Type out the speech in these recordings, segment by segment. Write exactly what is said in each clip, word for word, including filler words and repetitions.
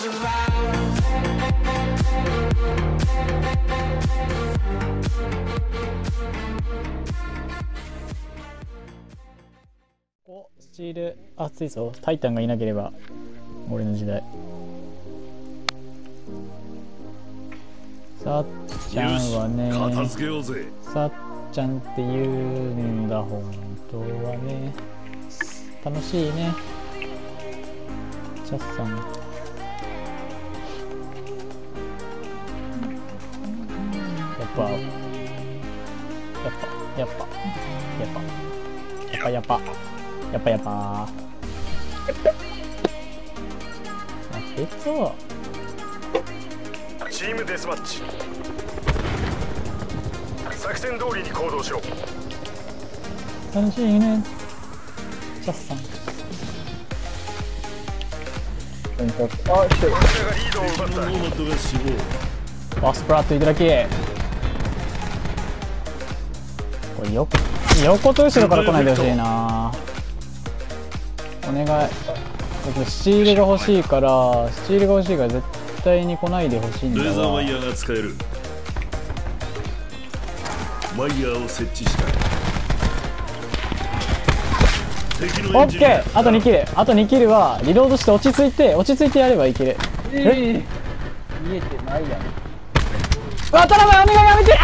お、スチール熱いぞ。タイタンがいなければ俺の時代。さっちゃんはね、さっちゃんって言うんだ本当はね。楽しいね。チャッさん。やっぱやっぱやっぱやっぱやっぱやっぱやっぱやっぱえっとチームデスマッチ、作戦通りに行動しろ。 楽しいね。チャッさん。 あ、来てる。こちらがリードを奪った。 あ、スプラットいただき。これよ横と後ろから来ないでほしいな。お願い。僕スチールが欲しいからスチールが欲しいから絶対に来ないでほしいんだわ。 レーザーワイヤーが使える。ワイヤーを設置した。 オッケー。あとにキル。あとにキルはリロードして落ち着いて落ち着いてやればいける。え見えてないやん。うわ、頼む、お願いやめて。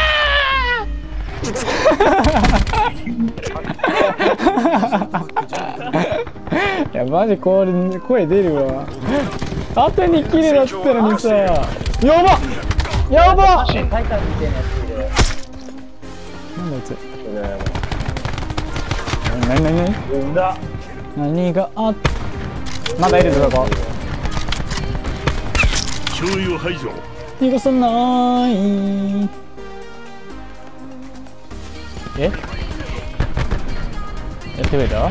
いやマジこれ声出るわ。あとにキルだったのにさ。やばやば。タイタンみたいなやついる。なんだあいつ。何何何何があっまだいるぞここ。 脅威を排除。 逃がさない。えやってくれた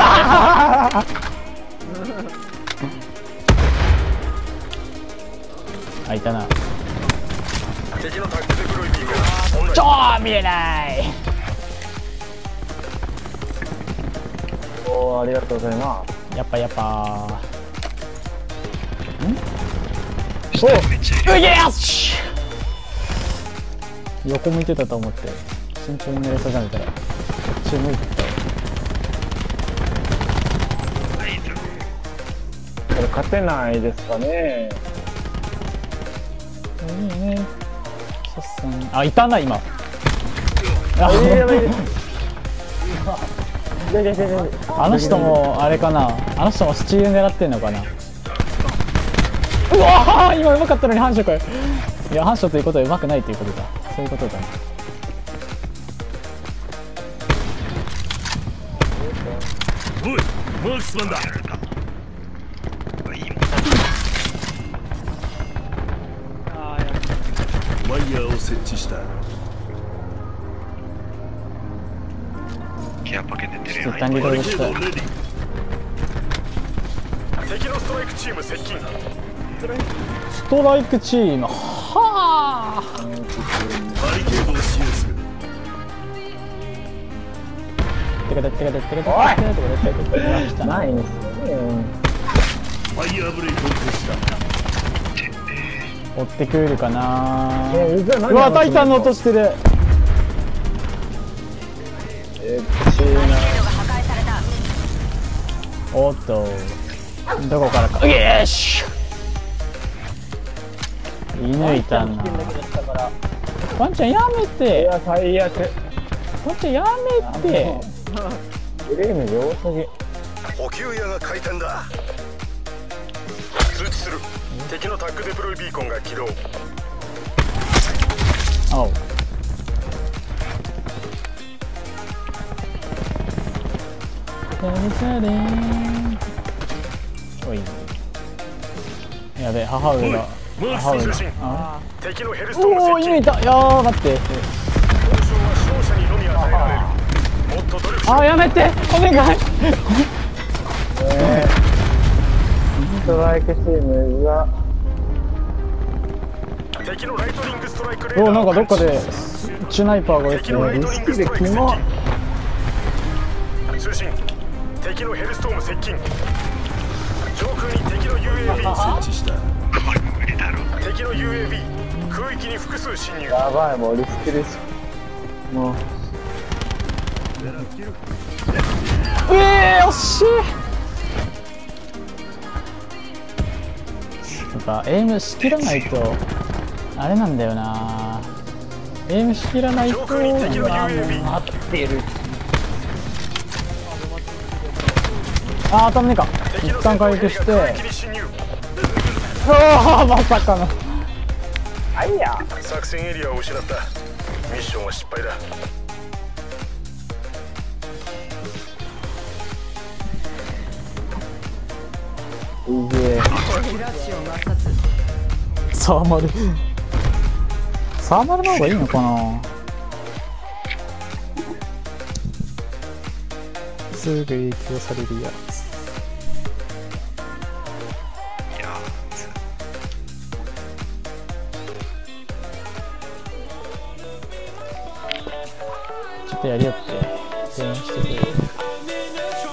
あ、いたな。 敵のタッグで黒いビーム。 超見えない。 おー、ありがとうございます。 やっぱやっぱんおうげーし横向いてたと思って慎重に狙い定めたらこっち向いてた。 これ勝てないですかね。 いいね。さっさんあいたな今。ああの人もあれかな。あの人もスチール狙ってんのかな。うわー今うまかったのに反射かよ。いや反射ということはうまくないということだ。そういうことだね。 おいマークスマンだ。ワイヤーを設置した。 ケアパケ出てるよ。 一旦リロードした。 敵のストライクチーム接近。 ストライクチームはあ。 バリケードを使用する。 てかてかてかてかてかてかてかないんですよね。 ファイヤーブレイクを消した。 追ってくるかな。 えー、 うわタイタンの落としてる。 えー、チーナおっとどこからか。よし射抜いたな。ワンちゃんやめて。 いや最悪。 ワンちゃんやめて。 フレーム両すぎ。 補給屋が回転だ。通知する。敵のタッグデプロイビーコンが起動。 おうおいやべ母上が母上があ敵のヘルストームおお射抜いた。いやー待って。 交渉は勝者にのみ与えられる。もっと努力しろ。 あやめてお願い。 えー、ストライクチームが敵のライトニングストライクレーダー。 おなんかどっかでチュナイパーが敵のライトニングストライク接近。通信。敵のヘルストーム接近。 上空に敵の ユーエービー設置した。 敵の ユーエービー 空域に複数侵入。 やばい、もうリスキルし。もう。 うえー、惜しい。やっぱエイムしきらないとあれなんだよな。エイムしきらないと上空に敵の ユーエービー。 待ってる。 あー、当たんねえか。一旦回復して。うわー、まさかの。 あいや。 作戦エリアを失った。ミッションは失敗だ。 いいぜ。 サーマルサーマルの方がいいのかな。すぐ影響されるやつ。ちょっとやりよって電話してくれる。